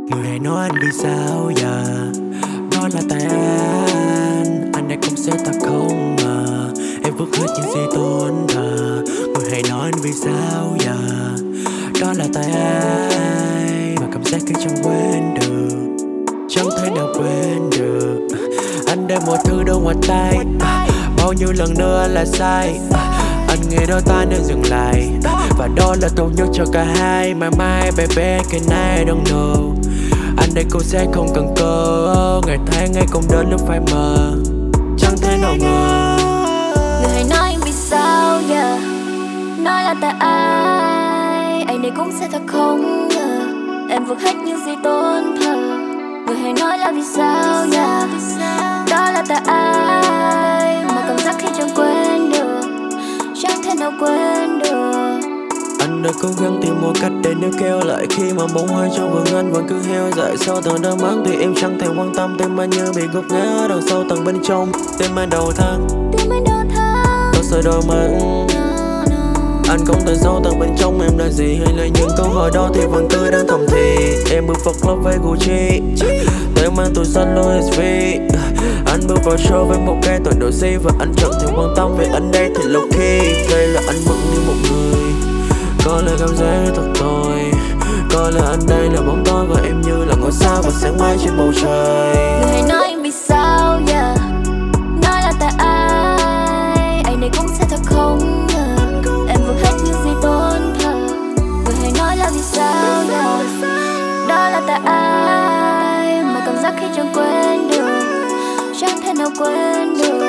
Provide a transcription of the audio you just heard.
Người hãy nói anh vì sao giờ. Đó là tại anh đã không sẽ thật không ngờ. Em vứt hết những gì tôi thờ. Người hãy nói anh vì sao giờ. Đó là tại ai mà cảm giác khi chẳng quên được, chẳng thể nào quên được. Anh để mọi thứ đâu ngoài tay. Bao nhiêu lần nữa là sai. Anh nghĩ đôi ta nên dừng lại. Và đó là tốt nhất cho cả hai. Mãi mãi baby can I don't know. Anh đây cô sẽ không cần cơ. Ngày tháng ngày cũng đến lúc phải mờ. Chẳng thể nào ngờ. Người hãy nói vì sao giờ. Nói là tại ai. Anh đây cũng sẽ thật không ngờ. Em vượt hết những gì tôn thờ. Người hãy nói là vì sao giờ. Đó là tại ai mà cảm giác khi chẳng quên được, chẳng thể nào quên được. Anh đã cố gắng tìm một cách để níu kéo lại. Khi mà bóng hơi trong vườn anh vẫn cứ heo dại. Sau từng đau mắng thì em chẳng thể quan tâm. Tim anh như bị gục ngã đằng sau tầng bên trong. Tim anh đầu thang, có sợi đôi mắt. Anh không thể sâu tầng bên trong em là gì. Hay là những câu hỏi đó thì vẫn cứ đang thầm thì. Em bước vào club với Gucci, tôi mang túi xanh Louis V. Anh bước vào show với một cái toàn đồ si. Và anh chẳng thể quan tâm về anh đây thì low key. Đây là anh vẫn như một người. Có lẽ cảm giác thật tồi. Có lẽ anh đây là bóng tối. Và em như là ngôi sao và sáng mai trên bầu trời. Người hãy nói vì sao giờ. Nói là tại ai. Anh đây cũng sẽ thật không ngờ. Em vượt hết những gì tôn thờ. Người hãy nói là vì sao giờ. Đó là tại ai mà cảm giác khi chẳng quên được, chẳng thể nào quên được.